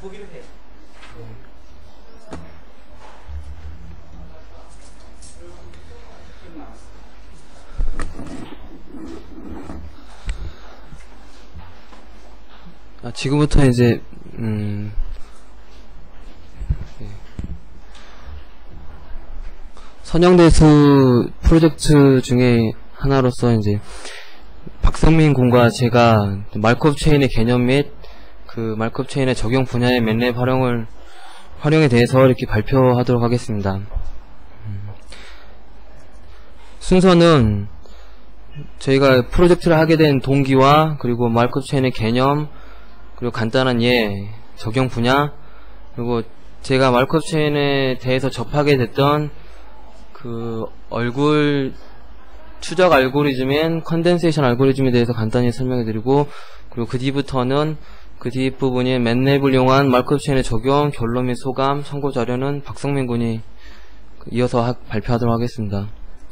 포기를 해. 지금부터 이제 선형대수 프로젝트 중에 하나로서 이제 박성민 군과 제가 말컵 체인의 개념 및 그 말컵 체인의 적용 분야의 맨랩 활용에 대해서 이렇게 발표하도록 하겠습니다. 순서는 저희가 프로젝트를 하게 된 동기와 그리고 말컵 체인의 개념, 그리고 간단한 예, 적용 분야, 그리고 제가 말컵 체인에 대해서 접하게 됐던 그 얼굴 추적 알고리즘인 컨덴세이션 알고리즘에 대해서 간단히 설명해 드리고, 그리고 그 뒤부터는 그 뒷부분인 맨랩을 이용한 말컵 체인의 적용, 결론 및 소감, 참고 자료는 박성민 군이 이어서 발표하도록 하겠습니다.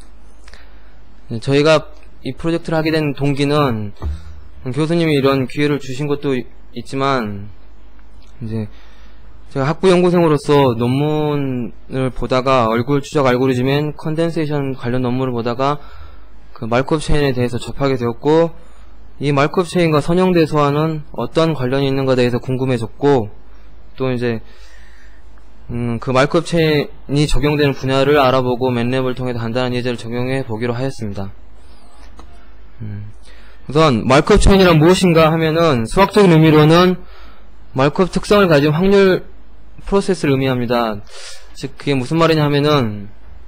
저희가 이 프로젝트를 하게 된 동기는 교수님이 이런 기회를 주신 것도 있지만, 이제 제가 학부 연구생으로서 논문을 보다가 얼굴 추적 알고리즘인 컨덴세이션 관련 논문을 보다가 그 말컵 체인에 대해서 접하게 되었고, 이 말컵 체인과 선형대수와는 어떤 관련이 있는가에 대해서 궁금해졌고, 또 이제 그 말컵 체인이 적용되는 분야를 알아보고 맨랩을 통해 간단한 예제를 적용해 보기로 하였습니다. 우선 말컵 체인이란 무엇인가 하면은 수학적인 의미로는 말컵 특성을 가진 확률 프로세스를 의미합니다. 즉 그게 무슨 말이냐 하면은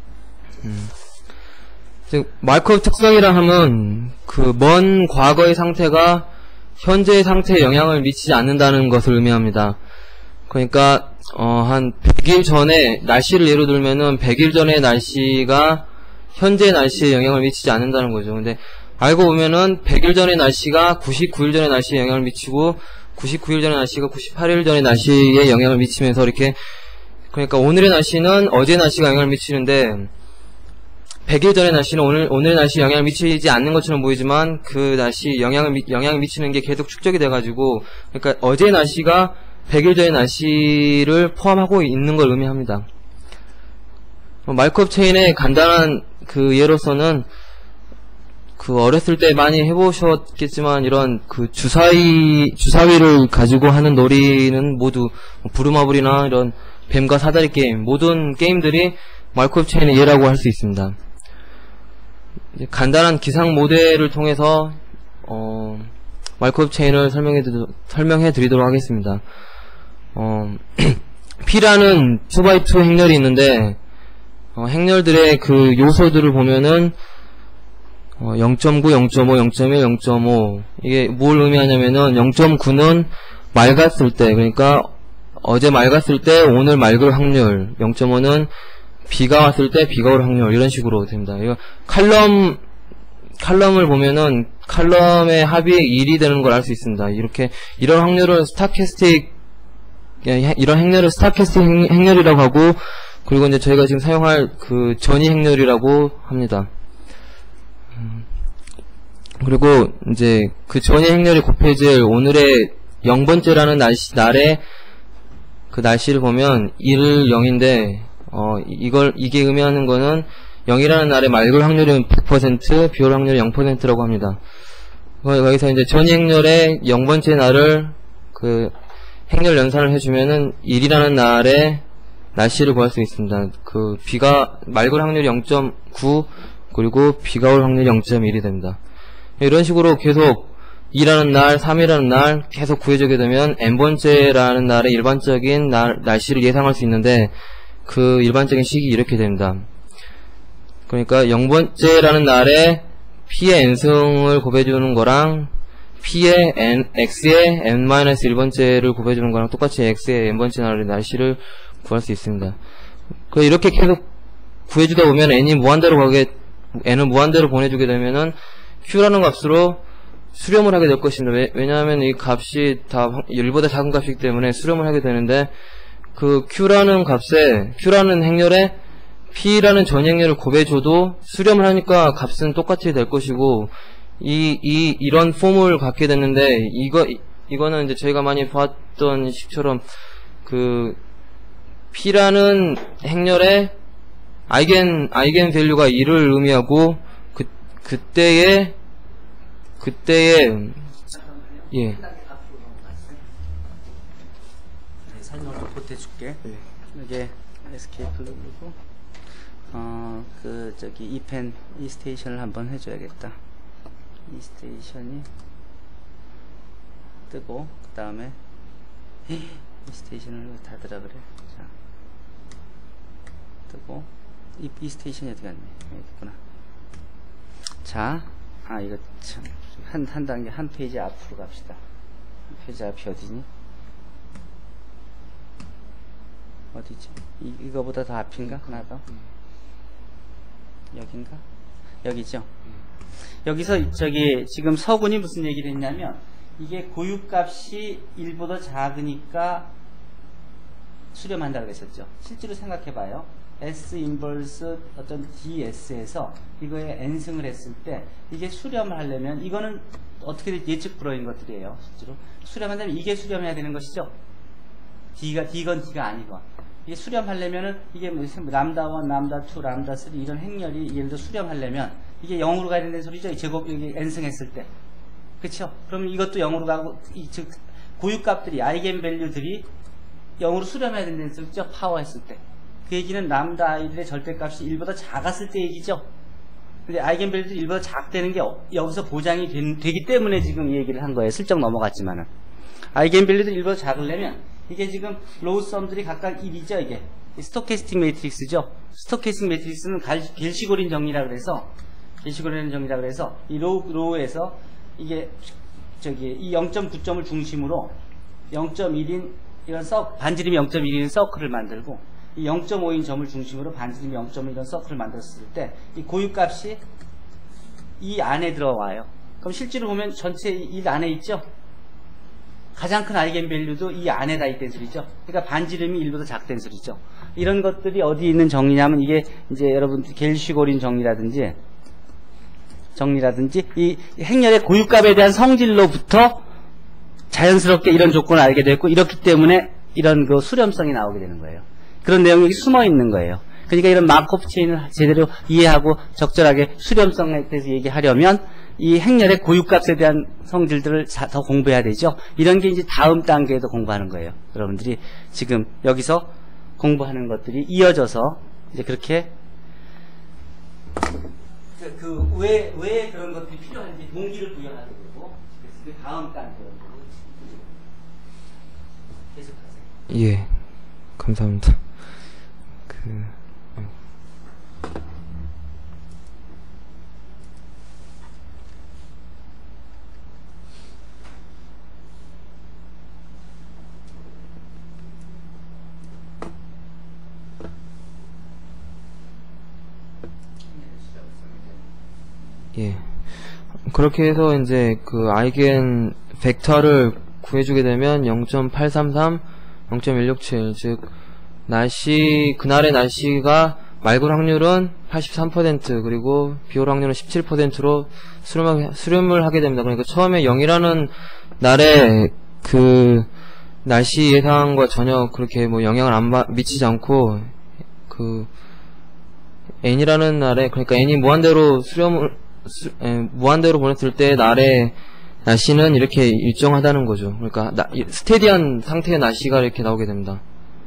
즉 말컵 특성이라 하면 그 먼 과거의 상태가 현재의 상태에 영향을 미치지 않는다는 것을 의미합니다. 그러니까 한 100일 전에 날씨를 예로 들면은 100일 전의 날씨가 현재의 날씨에 영향을 미치지 않는다는 거죠. 근데 알고 보면은 100일 전의 날씨가 99일 전의 날씨에 영향을 미치고 99일 전의 날씨가 98일 전의 날씨에 영향을 미치면서 이렇게, 그러니까 오늘의 날씨는 어제 날씨가 영향을 미치는데 100일 전의 날씨는 오늘의 날씨에 영향을 미치지 않는 것처럼 보이지만 그 날씨 영향을 미치는 게 계속 축적이 돼가지고, 그러니까 어제의 날씨가 100일 전의 날씨를 포함하고 있는 걸 의미합니다. 말컵 체인의 간단한 그 예로서는 그 어렸을 때 많이 해보셨겠지만 이런 그 주사위를 가지고 하는 놀이는 모두 부루마블이나 이런 뱀과 사다리 게임, 모든 게임들이 말컵 체인의 예라고 할 수 있습니다. 간단한 기상 모델을 통해서 말컵 체인을 설명해 드리도록 하겠습니다. P라는 2x2 행렬이 있는데 행렬들의 그 요소들을 보면은 0.9, 0.5, 0.1, 0.5 이게 뭘 의미하냐면은 0.9는 맑았을 때, 그러니까 어제 맑았을 때 오늘 맑을 확률, 0.5는 비가 왔을 때 비가 올 확률, 이런 식으로 됩니다. 이거 칼럼을 보면은 칼럼의 합이 1이 되는 걸 알 수 있습니다. 이런 확률을 이런 행렬을 스타캐스틱 행렬이라고 하고, 그리고 이제 저희가 지금 사용할 그 전위 행렬이라고 합니다. 그리고 이제 그 전위 행렬이 곱해질 오늘의 0번째라는 날의 그 날씨를 보면 1, 0인데 이게 의미하는 거는 0이라는 날의 맑을 확률은 100%, 비올 확률이 0%라고 합니다. 여기서 이제 전위 행렬의 0번째 날을 그 행렬 연산을 해주면은 1이라는 날의 날씨를 구할 수 있습니다. 그 맑을 확률이 0.9, 그리고 비가 올 확률이 0.1이 됩니다. 이런 식으로 계속 2라는 날, 3이라는 날 계속 구해주게 되면 n번째라는 날의 일반적인 날씨를 예상할 수 있는데, 그 일반적인 식이 이렇게 됩니다. 그러니까 0번째라는 날에 P의 n승을 곱해주는 거랑 P의 X의 n-1번째를 곱해주는 거랑 똑같이 X의 n번째 날의 날씨를 구할 수 있습니다. 이렇게 계속 구해주다 보면 n을 무한대로 보내주게 되면은 Q라는 값으로 수렴을 하게 될 것입니다. 왜냐하면 이 값이 다 1보다 작은 값이기 때문에 수렴을 하게 되는데, 그 Q라는 행렬에 P라는 전위 행렬을 곱해줘도 수렴을 하니까 값은 똑같이 될 것이고, 이런 폼을 갖게 됐는데, 이거는 이제 저희가 많이 봤던 식처럼 그 P라는 행렬의 아이겐 밸류가 1을 의미하고 그때의 예. 설명을 좀 보태줄게. 이게 에스케이프를 누르고 저기 이 스테이션을 한번 해줘야겠다. 이 스테이션이 뜨고 그 다음에 이 스테이션을 닫으라 그래. 자, 뜨고 이 스테이션이 어디 갔네? 여기 있구나. 자, 이거 참 한 단계 한 페이지 앞으로 갑시다. 한 페이지 앞이 어디니? 어디지? 이거보다 더 앞인가? 하나 더? 여긴가? 여기죠? 여기서 저기 지금 서군이 무슨 얘기를 했냐면 이게 고유값이 1보다 작으니까 수렴한다고 했었죠. 실제로 생각해봐요. S 인버스 어떤 DS에서 이거에 n승을 했을 때 이게 수렴을 하려면 이거는 어떻게 예측 불허인 것들이에요. 실제로 수렴한다면 이게 수렴해야 되는 것이죠. D건 D가 아니건 이게 수렴하려면은 이게 무슨 람다 1, 람다 2, 람다 3 이런 행렬이 예를 들어 수렴하려면 이게 0으로 가야 된다는 소리죠. 제곱 여기 n승했을 때. 그쵸? 그러면 이것도 0으로 가고 즉 고유값들이 아이겐 밸류들이 0으로 수렴해야 된다는 소리죠. 파워 했을 때. 그 얘기는 람다 아이들의 절대값이 1보다 작았을 때 얘기죠. 근데 아이겐 밸류들이 1보다 작다는 게 여기서 보장이 되기 때문에 지금 이 얘기를 한 거예요. 슬쩍 넘어갔지만은. 아이겐 밸류들이 1보다 작으려면 이게 지금 로우 썸들이 각각 1이죠. 이게 스토캐스틱 매트릭스죠. 스토캐스틱 매트릭스는 겔시고린 정리라 그래서 이 로우에서 이게 저기 이 0.9점을 중심으로 0.1인 이런 반지름이 0.1인 서클을 만들고 이 0.5인 점을 중심으로 반지름이 0.1인 서클을 만들었을 때 이 고유값이 이 안에 들어와요. 그럼 실제로 보면 전체 이 안에 있죠. 가장 큰 아이겐 밸류도 이 안에 다 있다는 소리죠. 그러니까 반지름이 1보다 작다는 소리죠. 이런 것들이 어디 있는 정리냐면 이게 이제 여러분 겔시고린 정리라든지 이 행렬의 고유값에 대한 성질로부터 자연스럽게 이런 조건을 알게 됐고 이렇기 때문에 이런 그 수렴성이 나오게 되는 거예요. 그런 내용이 숨어 있는 거예요. 그러니까 이런 마코프 체인을 제대로 이해하고 적절하게 수렴성에 대해서 얘기하려면 이 행렬의 고유값에 대한 성질들을 더 공부해야 되죠. 이런 게 이제 다음 단계에도 공부하는 거예요. 여러분들이 지금 여기서 공부하는 것들이 이어져서 이제 그렇게 왜 그런 것들이 필요한지 동기를 부여하는 거고 그래서 다음 단계로 계속하세요. 예, 감사합니다. 예. 그렇게 해서 이제 그 아이겐 벡터를 구해주게 되면 0.833, 0.167, 즉 그날의 날씨가 맑을 확률은 83% 그리고 비올 확률은 17%로 수렴을 하게 됩니다. 그러니까 처음에 0이라는 날에 그 날씨 예상과 전혀 그렇게 뭐 영향을 미치지 않고 그 n이라는 날에 그러니까 n이 무한대로 보냈을 때 날의 날씨는 이렇게 일정하다는 거죠. 그러니까 스테디한 상태의 날씨가 이렇게 나오게 됩니다.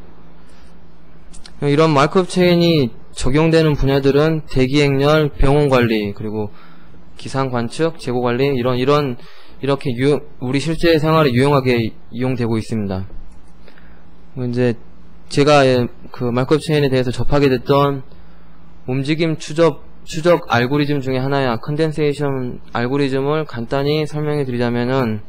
이런 마크업 체인이 적용되는 분야들은 대기행렬, 병원관리, 그리고 기상관측, 재고관리 이렇게 우리 실제 생활에 유용하게 이용되고 있습니다. 이제 제가 그 마크업 체인에 대해서 접하게 됐던 움직임 추적 알고리즘 중에 하나야 컨덴세이션 알고리즘을 간단히 설명해 드리자면은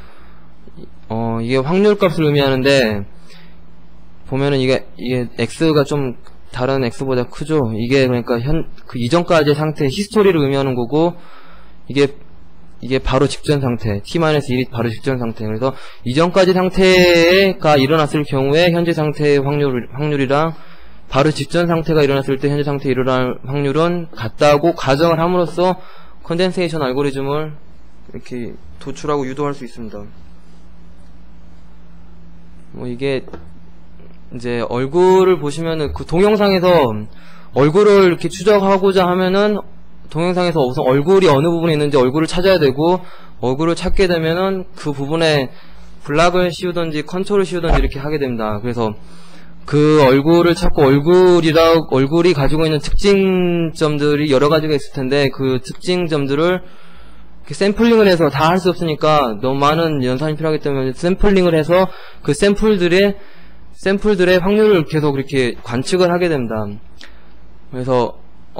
이게 확률값을 의미하는데 보면은 이게 x가 좀 다른 x보다 크죠. 이게 그러니까 그 이전까지의 상태 히스토리를 의미하는 거고 이게 바로 직전 상태 t-1이 바로 직전 상태. 그래서 이전까지 상태가 일어났을 경우에 현재 상태의 확률이랑 바로 직전 상태가 일어났을 때 현재 상태에 일어날 확률은 같다고 가정을 함으로써 컨덴세이션 알고리즘을 이렇게 도출하고 유도할 수 있습니다. 뭐 이게 이제 얼굴을 보시면은 그 동영상에서 얼굴을 이렇게 추적하고자 하면은 동영상에서 우선 얼굴이 어느 부분에 있는지 얼굴을 찾아야 되고, 얼굴을 찾게 되면은 그 부분에 블락을 씌우든지 컨트롤을 씌우든지 이렇게 하게 됩니다. 그래서 그 얼굴을 찾고 얼굴이 가지고 있는 특징점들이 여러 가지가 있을 텐데, 그 특징점들을 이렇게 샘플링을 해서 다 할 수 없으니까 너무 많은 연산이 필요하기 때문에 샘플링을 해서 그 샘플들의 확률을 계속 이렇게 관측을 하게 됩니다. 그래서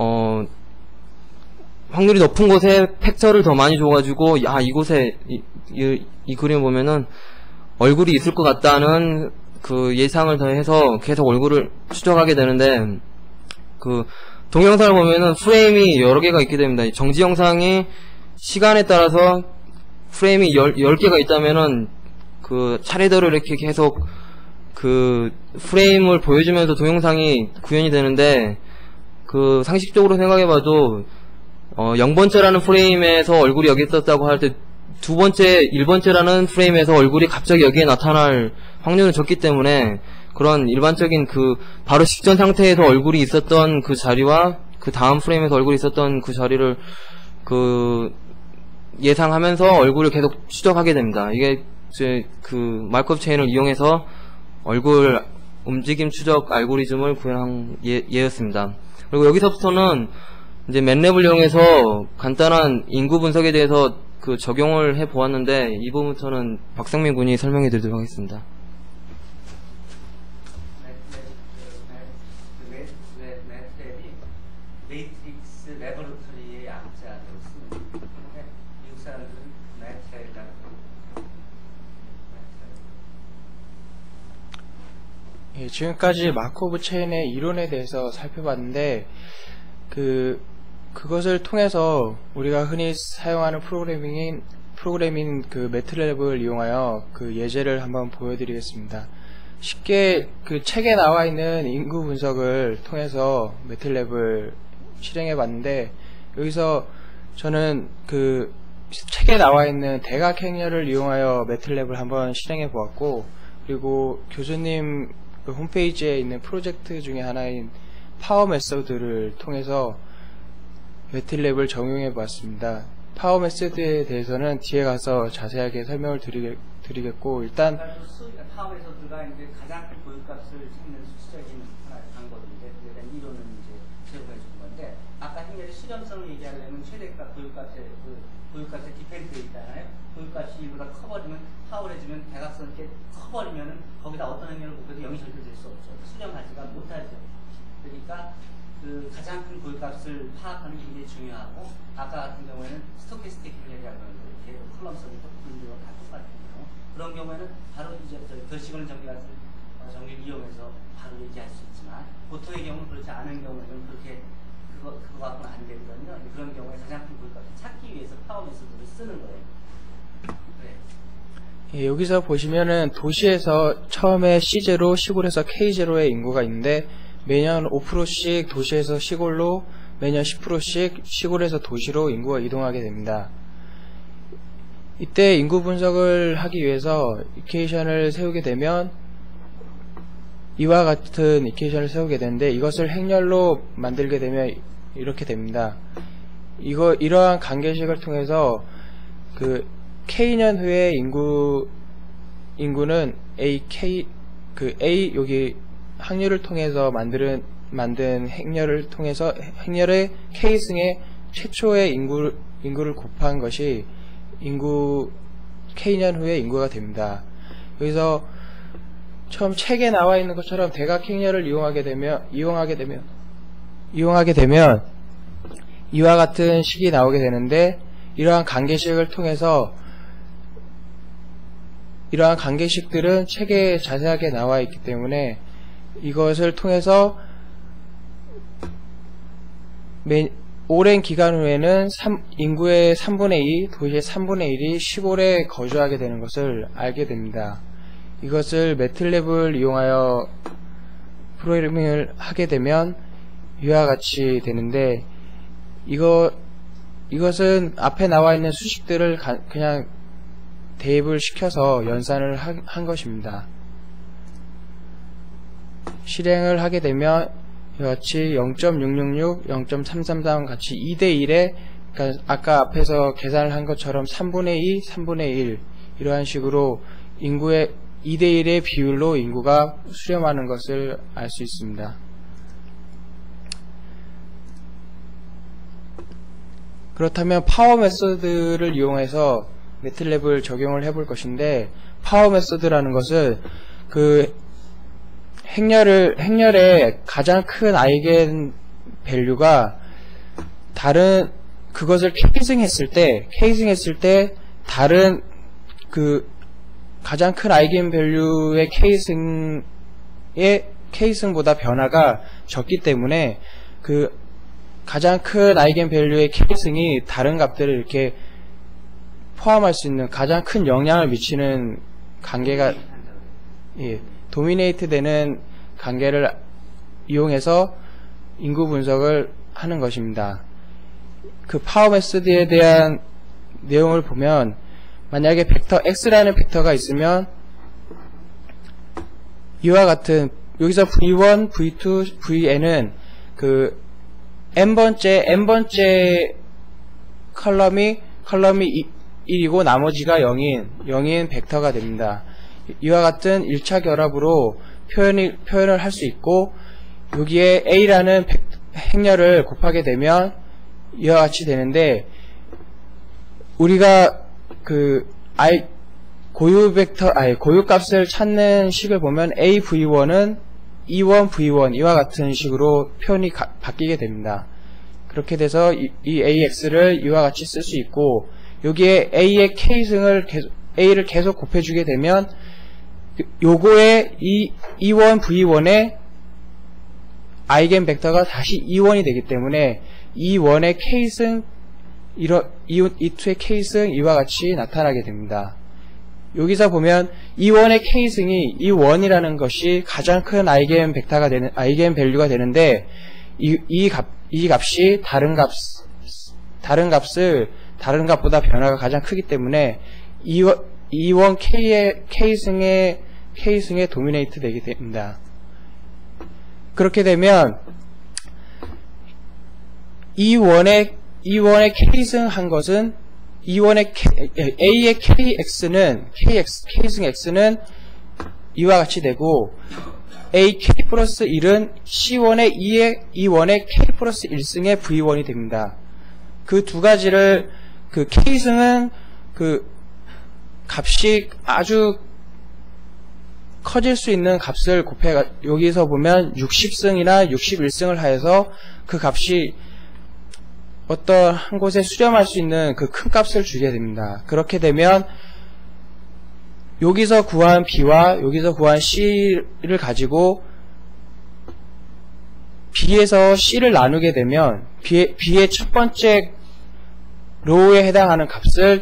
확률이 높은 곳에 팩터를 더 많이 줘가지고, 야, 이곳에 이 그림 보면은 얼굴이 있을 것 같다는 그 예상을 더해서 계속 얼굴을 추적하게 되는데, 그 동영상을 보면은 프레임이 여러 개가 있게 됩니다. 정지 영상이 시간에 따라서 프레임이 10개가 있다면은 그 차례대로 이렇게 계속 그 프레임을 보여주면서 동영상이 구현이 되는데, 그 상식적으로 생각해봐도 0번째라는 프레임에서 얼굴이 여기 있었다고 할 때 1번째라는 프레임에서 얼굴이 갑자기 여기에 나타날 확률은 적기 때문에, 그런 일반적인 그 바로 직전 상태에서 얼굴이 있었던 그 자리와 그 다음 프레임에서 얼굴이 있었던 그 자리를 그 예상하면서 얼굴을 계속 추적하게 됩니다. 이게 이제 그 마르코프 체인을 이용해서 얼굴 움직임 추적 알고리즘을 구현한 예였습니다. 그리고 여기서부터는 이제 맨랩을 이용해서 간단한 인구 분석에 대해서 그 적용을 해 보았는데, 이 부분부터는 박상민 군이 설명해 드리도록 하겠습니다. 매트릭스 레버러터리의 약자로 씁니다. 미국 사람들은 매트릭이라고. 예, 지금까지 마르코프 체인의 이론에 대해서 살펴봤는데, 그것을 통해서 우리가 흔히 사용하는 프로그래밍 그 매트랩을 이용하여 그 예제를 한번 보여드리겠습니다. 쉽게 그 책에 나와 있는 인구 분석을 통해서 매트랩을 실행해 봤는데, 여기서 저는 그 책에 나와 있는 대각 행렬을 이용하여 매트랩을 한번 실행해 보았고, 그리고 교수님 그 홈페이지에 있는 프로젝트 중에 하나인 파워 메소드를 통해서 매트랩을 적용해 보았습니다. 파워 메소드에 대해서는 뒤에 가서 자세하게 설명을 드리겠고, 일단 파워 메소드가 이제 가장 큰 고유값을 찾는 수치적인 하나의 방법인데, 그에 대한 이론은 이제 제공해 준 건데, 아까 행렬의 수렴성을 얘기하려면 최대값 고유값의 디펜트에 있잖아요. 고유값이 1보다 커버리면 파워해지면 대각선 이렇게 커버리면은 거기다 어떤 행렬을 목표도 0이 절대 될 수 없죠. 수렴하지가 못하죠. 그러니까 그 가장 큰 고유값을 파악하는 게 굉장히 중요하고, 아까 같은 경우에는 스토캐스틱 행렬이라고 하는 거, 이렇게 컬럼성이 분류가 다 똑같은 경우, 그런 경우에는 바로 이제 결식을 정리 같은 정리를 이용해서 바로 얘기할 수 있지만, 보통의 경우는 그렇지 않은 경우에는 그렇게 그거 갖고는 안 되거든요. 그런 경우에 가장 큰 고유값을 찾기 위해서 파워 메소드를 쓰는 거예요. 네. 예, 여기서 보시면은 도시에서 처음에 C0, 시골에서 K0의 인구가 있는데, 매년 5%씩 도시에서 시골로, 매년 10%씩 시골에서 도시로 인구가 이동하게 됩니다. 이때 인구 분석을 하기 위해서 이퀘이션을 세우게 되면, 이와 같은 이퀘이션을 세우게 되는데, 이것을 행렬로 만들게 되면 이렇게 됩니다. 이러한 관계식을 통해서 그 K년 후의 인구는 A 여기 확률을 통해서 만든 행렬을 통해서 행렬의 K승의 최초의 인구를 곱한 것이 K년 후의 인구가 됩니다. 여기서 처음 책에 나와 있는 것처럼 대각 행렬을 이용하게 되면 이와 같은 식이 나오게 되는데, 이러한 관계식을 통해서 이러한 관계식들은 책에 자세하게 나와 있기 때문에 이것을 통해서 오랜 기간 후에는 인구의 3분의 2, 도시의 3분의 1이 시골에 거주하게 되는 것을 알게 됩니다. 이것을 매트랩을 이용하여 프로그래밍을 하게 되면 이와 같이 되는데, 이것은 앞에 나와 있는 수식들을 그냥 대입을 시켜서 연산을 한 것입니다. 실행을 하게 되면 이와 같이 0.666, 0.333 같이 2대1에 그러니까 아까 앞에서 계산을 한 것처럼 3분의 2, 3분의 1 이러한 식으로 인구의 2대1의 비율로 인구가 수렴하는 것을 알 수 있습니다. 그렇다면 파워 메소드를 이용해서 매틀랩을 적용을 해볼 것인데, 파워 메소드라는 것은 그 행렬의 가장 큰 아이겐 밸류가 다른 그것을 케이싱했을 때 다른 그 가장 큰 아이겐 밸류의 케이싱보다 변화가 적기 때문에 그 가장 큰 아이겐 밸류의 케이싱이 다른 값들을 이렇게 포함할 수 있는 가장 큰 영향을 미치는 관계가 도미네이트 되는 관계를 이용해서 인구 분석을 하는 것입니다. 그 파워 메소드에 대한 내용을 보면 만약에 벡터 x라는 벡터가 있으면 이와 같은 여기서 v1, v2, vn은 그 n번째 컬럼이 1이고 나머지가 0인 벡터가 됩니다. 이와 같은 1차 결합으로 표현을 할 수 있고, 여기에 a라는 행렬을 곱하게 되면 이와 같이 되는데, 우리가 그 고유값을 찾는 식을 보면 AV1은 E1, V1 이와 같은 식으로 표현이 바뀌게 됩니다. 그렇게 돼서 이 AX를 이와 같이 쓸 수 있고, 여기에 A의 A를 계속 곱해주게 되면 요거의 E1, V1의 아이겐 벡터가 다시 E1이 되기 때문에 E1의 K승, E2의 K승 이와 같이 나타나게 됩니다. 여기서 보면 E1의 K승이 E1이라는 것이 가장 큰 아이겐 밸류가 되는데, 이 값이 다른 값보다 변화가 가장 크기 때문에 E1 K승에 도미네이트 되게 됩니다. 그렇게 되면 E1의 K승 한 것은 A의 K승 X는 이와 같이 되고, AK 플러스 1은 C1의 E1의 K 플러스 1승의 V1이 됩니다. 그 두 가지를, 그 K승은 그 값이 아주 커질 수 있는 값을 여기서 보면 60승이나 61승을 하여서 그 값이 어떤 한 곳에 수렴할 수 있는 그 큰 값을 주게 됩니다. 그렇게 되면 여기서 구한 B와 여기서 구한 C를 가지고 B에서 C를 나누게 되면 B의 첫 번째 로우에 해당하는 값을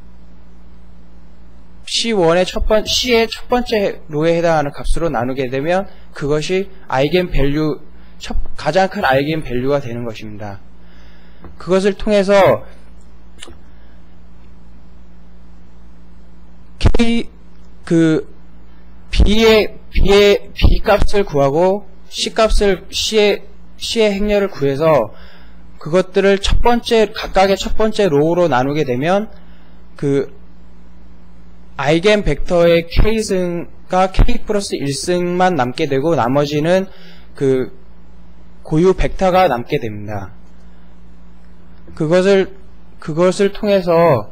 C의 첫 번째 로우에 해당하는 값으로 나누게 되면 그것이 아이겐 밸류, 가장 큰 아이겐 밸류가 되는 것입니다. 그것을 통해서 B 값을 구하고 C의 행렬을 구해서 그것들을 각각의 첫 번째 로우로 나누게 되면 그 아이겐 벡터의 K승과 K 플러스 1승만 남게 되고 나머지는 그 고유 벡터가 남게 됩니다. 그것을 통해서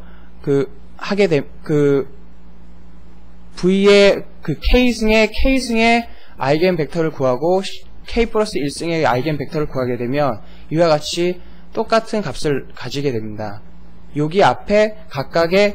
V의 K승의 아이겐 벡터를 구하고 K 플러스 1승의 아이겐 벡터를 구하게 되면 이와 같이 똑같은 값을 가지게 됩니다. 여기 앞에 각각의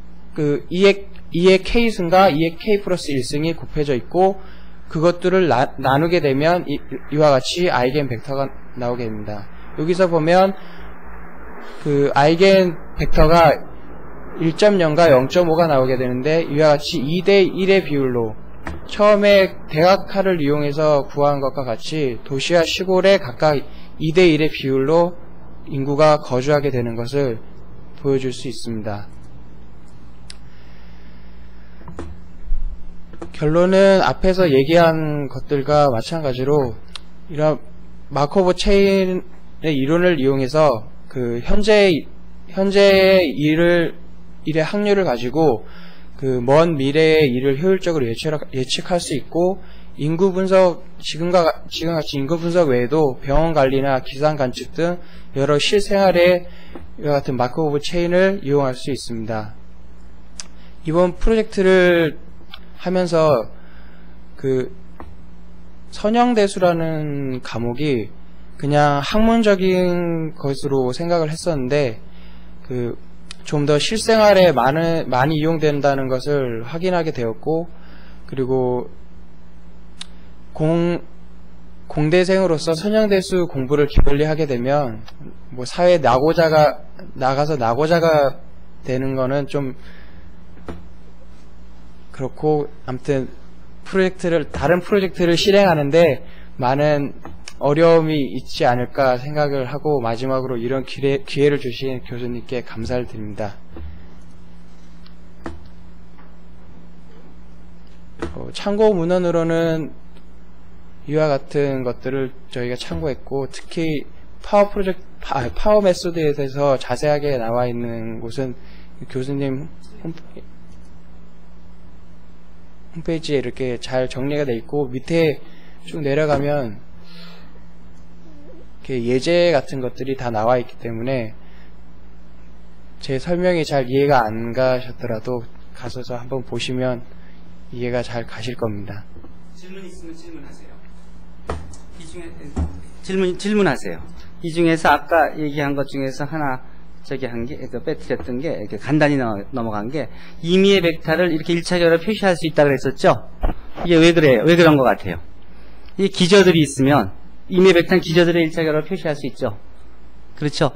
E의 K승과 E의 K 플러스 1승이 곱해져 있고, 그것들을 나누게 되면 이와 같이 아이겐 벡터가 나오게 됩니다. 여기서 보면 그 아이겐 벡터가 1.0과 0.5가 나오게 되는데, 이와 같이 2대1의 비율로 처음에 대각화를 이용해서 구한 것과 같이 도시와 시골에 각각 2대1의 비율로 인구가 거주하게 되는 것을 보여줄 수 있습니다. 결론은 앞에서 얘기한 것들과 마찬가지로 이런 마코브 체인의 이론을 이용해서 그 현재의 일의 확률을 가지고 그 먼 미래의 일을 효율적으로 예측할 수 있고, 인구 분석, 지금같이 인구 분석 외에도 병원 관리나 기상 관측 등 여러 실생활에 이와 같은 마코브 체인을 이용할 수 있습니다. 이번 프로젝트를 하면서 그 선형대수라는 과목이 그냥 학문적인 것으로 생각을 했었는데, 그 좀 더 실생활에 많이 이용된다는 것을 확인하게 되었고, 그리고 공대생으로서 선형대수 공부를 기본리 하게 되면 뭐 사회에 나가서 나고자가 되는 거는 좀 그렇고, 아무튼 다른 프로젝트를 실행하는데 많은 어려움이 있지 않을까 생각을 하고, 마지막으로 이런 기회를 주신 교수님께 감사를 드립니다. 참고 문헌으로는 이와 같은 것들을 저희가 참고했고, 특히 파워 메소드에 대해서 자세하게 나와 있는 곳은 교수님 홈페이지에 이렇게 잘 정리가 되어 있고, 밑에 쭉 내려가면 이렇게 예제 같은 것들이 다 나와 있기 때문에 제 설명이 잘 이해가 안 가셨더라도 가셔서 한번 보시면 이해가 잘 가실 겁니다. 질문 있으면 질문하세요. 이 중에 질문하세요. 이 중에서 아까 얘기한 것 중에서 하나 빼뜨렸던 게, 이렇게 간단히 넘어간 게, 임의의 벡터를 이렇게 1차적으로 표시할 수 있다고 그랬었죠? 이게 왜 그래요? 왜 그런 것 같아요? 이 기저들이 있으면, 임의의 벡터는 기저들을 1차적으로 표시할 수 있죠? 그렇죠?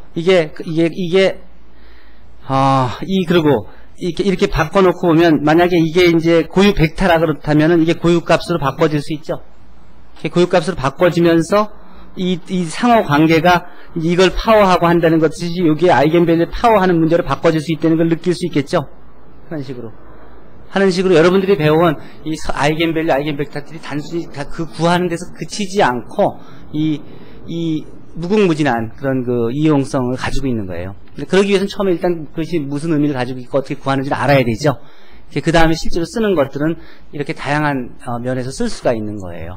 그리고, 이렇게 바꿔놓고 보면, 만약에 이게 이제 고유 벡터라 그렇다면은 이게 고유값으로 바꿔질 수 있죠? 이게 고유값으로 바꿔지면서, 이 상호 관계가 이걸 파워하고 한다는 것이 여기에 아이겐밸류를 파워하는 문제로 바꿔질 수 있다는 걸 느낄 수 있겠죠? 하는 식으로 여러분들이 배워온 이 아이겐밸류, 아이겐벡터들이 단순히 다 그 구하는 데서 그치지 않고 이 무궁무진한 그런 그 이용성을 가지고 있는 거예요. 그러기 위해서는 처음에 일단 그것이 무슨 의미를 가지고 있고 어떻게 구하는지를 알아야 되죠. 그 다음에 실제로 쓰는 것들은 이렇게 다양한 면에서 쓸 수가 있는 거예요.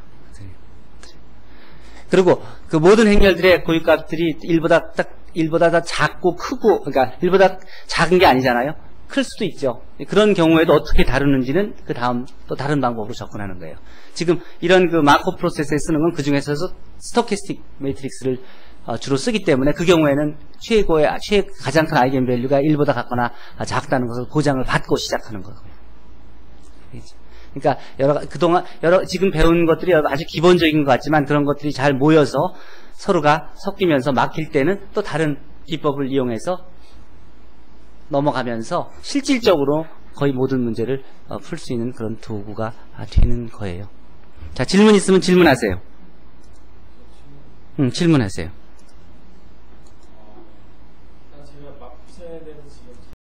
그리고 그 모든 행렬들의 고유값들이 1보다 더 작고 크고, 그러니까 1보다 작은 게 아니잖아요. 클 수도 있죠. 그런 경우에도 어떻게 다루는지는 그 다음 또 다른 방법으로 접근하는 거예요. 지금 이런 그 마코브 프로세스에 쓰는 건 그 중에서도 스토캐스틱 매트릭스를 주로 쓰기 때문에 그 경우에는 가장 큰 아이겐밸류가 1보다 같거나 작다는 것을 보장을 받고 시작하는 거예요. 그러니까 지금 배운 것들이 아주 기본적인 것 같지만 그런 것들이 잘 모여서 서로가 섞이면서 막힐 때는 또 다른 기법을 이용해서 넘어가면서 실질적으로 거의 모든 문제를 풀 수 있는 그런 도구가 되는 거예요. 자, 질문 있으면 질문하세요. 질문하세요.